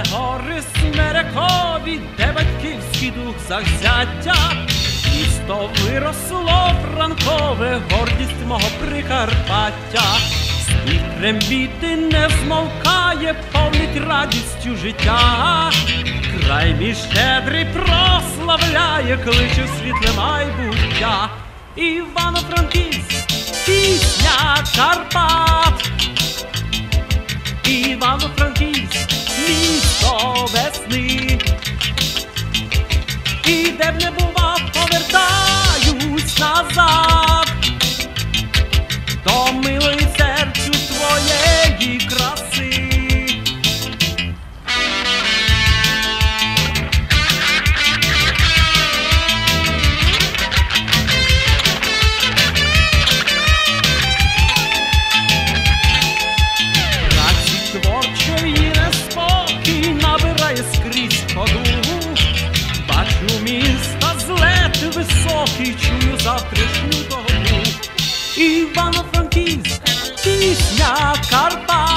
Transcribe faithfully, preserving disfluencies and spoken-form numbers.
Де гори смерекові, де батьківський дух завзяття, місто виросло франкове, гордість мого Прикарпаття. Спів трембіти не змовкає, повнить радістю життя. Край мій щедрий прославляє, кличе в світле майбуття. Івано-Франківськ, пісня Карпат. Івано-Франківськ, місто весни. І де б не бував, повертаюсь назад до милої серцю твоєї краси. Праці творчої неспокій набирає скрізь ходу. Бачу міста злет високий, чую завтрашню дорогу. Івано-Франківськ, пісня Карпат.